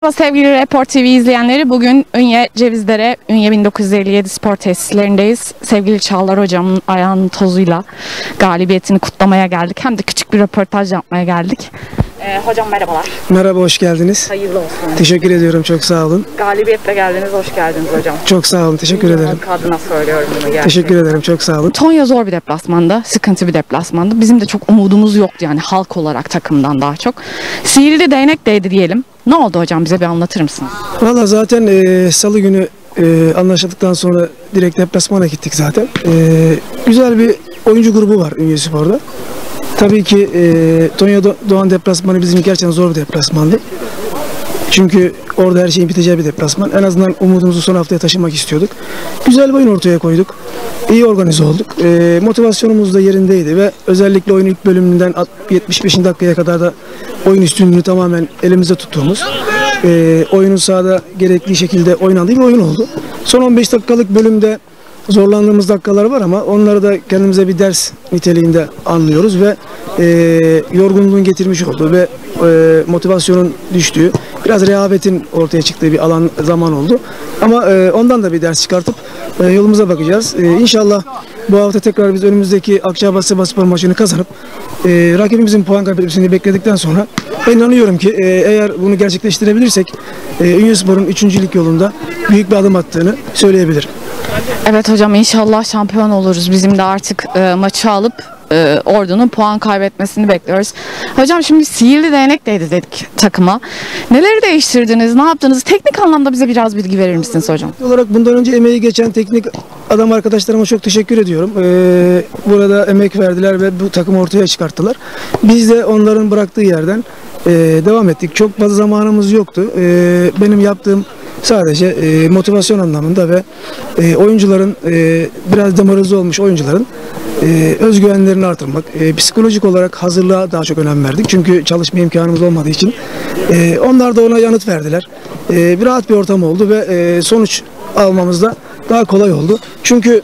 Sevgili Report TV izleyenleri, bugün Ünye Cevizlere, Ünye 1957 spor tesislerindeyiz. Sevgili Çağlar hocamın ayağının tozuyla galibiyetini kutlamaya geldik. Hem de küçük bir röportaj yapmaya geldik. Hocam merhabalar. Merhaba, hoş geldiniz. Hayırlı olsun. Teşekkür ediyorum, çok sağ olun. Galibiyetle geldiniz, hoş geldiniz hocam. Çok sağ olun, teşekkür ederim. Halk adına söylüyorum bunu gerçekten. Teşekkür ederim, çok sağ olun. Tonya zor bir deplasmanda, sıkıntı bir deplasmanda. Bizim de çok umudumuz yoktu yani halk olarak takımdan daha çok. Sihirli değnek değdi diyelim. Ne oldu hocam, bize bir anlatır mısınız? Valla zaten salı günü anlaşıldıktan sonra direkt deplasmana gittik zaten. Güzel bir oyuncu grubu var Ünye Spor'da. Tabii ki Tonya Doğan deplasmanı bizim gerçekten zor bir deplasmandı. Çünkü orada her şeyin biteceği bir deplasman. En azından umudumuzu son haftaya taşımak istiyorduk. Güzel bir oyun ortaya koyduk. İyi organize olduk. Motivasyonumuz da yerindeydi ve özellikle oyun ilk bölümünden 75. dakikaya kadar da oyun üstünlüğünü tamamen elimizde tuttuğumuz, oyunun sahada gerektiği şekilde oynandığı bir oyun oldu. Son 15 dakikalık bölümde zorlandığımız dakikalar var ama onları da kendimize bir ders niteliğinde anlıyoruz ve yorgunluğun getirmiş olduğu ve motivasyonun düştüğü, biraz rehavetin ortaya çıktığı bir zaman oldu. Ama ondan da bir ders çıkartıp yolumuza bakacağız. İnşallah bu hafta tekrar biz önümüzdeki Akçaabat-Sivasspor maçını kazanıp rakibimizin puan kaybetmesini bekledikten sonra ben inanıyorum ki eğer bunu gerçekleştirebilirsek Ünyespor'un 3. lig yolunda büyük bir adım attığını söyleyebilirim. Evet hocam, inşallah şampiyon oluruz. Bizim de artık maçı alıp Ordu'nun puan kaybetmesini bekliyoruz. Hocam şimdi sihirli değnek değdi dedik takıma. Neleri değiştirdiniz, ne yaptınız? Teknik anlamda bize biraz bilgi verir misiniz hocam? Olarak bundan önce emeği geçen teknik adam arkadaşlarıma çok teşekkür ediyorum. Burada emek verdiler ve bu takımı ortaya çıkarttılar. Biz de onların bıraktığı yerden devam ettik. Çok fazla zamanımız yoktu. Benim yaptığım sadece motivasyon anlamında ve oyuncuların biraz demoralize olmuş oyuncuların özgüvenlerini artırmak, psikolojik olarak hazırlığa daha çok önem verdik. Çünkü çalışma imkanımız olmadığı için onlar da ona yanıt verdiler. Bir rahat bir ortam oldu ve sonuç almamız da daha kolay oldu. Çünkü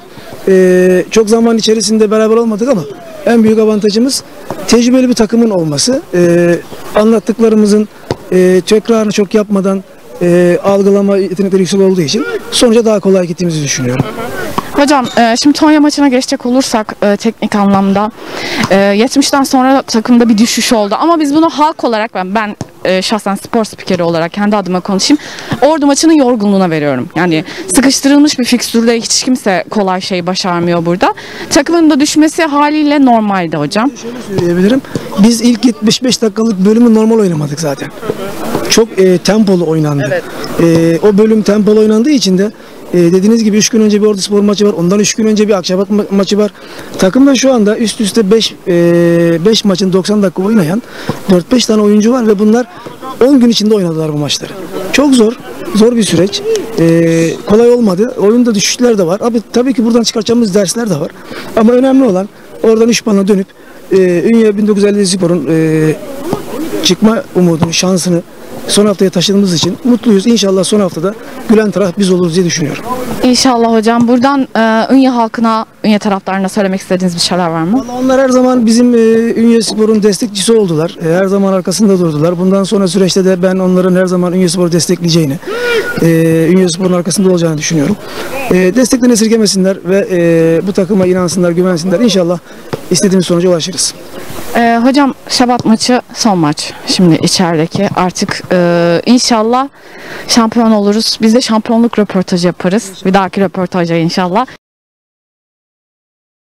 çok zaman içerisinde beraber olmadık ama en büyük avantajımız tecrübeli bir takımın olması. Anlattıklarımızın tekrarını çok yapmadan algılama yetenekleri yüksek olduğu için sonuca daha kolay gittiğimizi düşünüyorum. Hocam şimdi Tonya maçına geçecek olursak teknik anlamda 70'ten sonra takımda bir düşüş oldu. Ama biz bunu halk olarak ben şahsen spor spikeri olarak kendi adıma konuşayım. Ordu maçının yorgunluğuna veriyorum. Yani sıkıştırılmış bir fikstürde hiç kimse kolay şey başarmıyor burada. Takımın da düşmesi haliyle normaldi hocam. Şöyle söyleyebilirim. Biz ilk 75 dakikalık bölümü normal oynamadık zaten. Çok tempolu oynandı. Evet. O bölüm tempolu oynandığı için de dediğiniz gibi 3 gün önce bir Orduspor maçı var. Ondan 3 gün önce bir Akçaabat maçı var. Takımda şu anda üst üste 5 maçın 90 dakika oynayan 4-5 tane oyuncu var ve bunlar 10 gün içinde oynadılar bu maçları. Çok zor bir süreç. Kolay olmadı. Oyunda düşüşler de var. Tabii ki buradan çıkartacağımız dersler de var. Ama önemli olan oradan 3 puanla dönüp Ünye 1957 Spor'un çıkma umudunu, şansını son haftaya taşıdığımız için mutluyuz. İnşallah son haftada gülen taraf biz oluruz diye düşünüyorum. İnşallah hocam. Buradan Ünye halkına, Ünye taraftarına söylemek istediğiniz bir şeyler var mı? Vallahi onlar her zaman bizim Ünye Spor'un destekçisi oldular. Her zaman arkasında durdular. Bundan sonra süreçte de ben onların her zaman Ünye Spor'u destekleyeceğini, Ünye Spor'un arkasında olacağını düşünüyorum. Destekten esirgemesinler ve bu takıma inansınlar, güvensinler. İnşallah istediğimiz sonuca ulaşırız. Hocam Şabat maçı son maç. Şimdi içerideki artık inşallah şampiyon oluruz. Biz de şampiyonluk röportajı yaparız. Bir dahaki röportaja inşallah.